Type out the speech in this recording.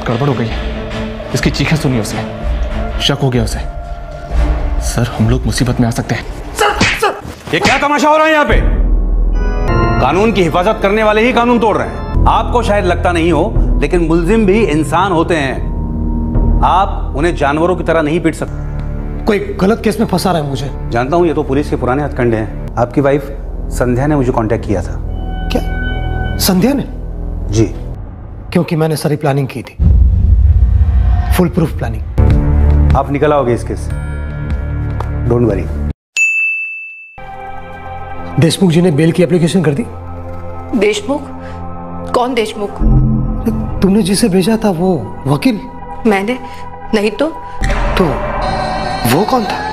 गड़बड़ हो गई है। इसकी चीखें सुनी उसने, शक हो गया उसे। सर हम लोग मुसीबत में आ सकते हैं। सर ये क्या तमाशा हो रहा है यहाँ पे? कानून की हिफाजत करने वाले ही कानून तोड़ रहे हैं। आपको शायद लगता नहीं हो, लेकिन मुल्जिम भी इंसान होते हैं। आप उन्हें जानवरों की तरह नहीं पीट सकते। कोई गलत केस में फंसा रहा है मुझे। जानता हूं, ये तो पुलिस के पुराने हथकंडे हैं। आपकी वाइफ संध्या ने मुझे कांटेक्ट किया था। क्या? संध्या ने? जी। क्योंकि मैंने सारी प्लानिंग की थी, फुल प्रूफ प्लानिंग। आप निकल आओगे इस केस से, डोंट वरी। देशमुख जी ने बेल की एप्लीकेशन कर दी। देशमुख? कौन देशमुख? तुमने जिसे भेजा था वो वकील? मैंने नहीं तो। वो कौन था?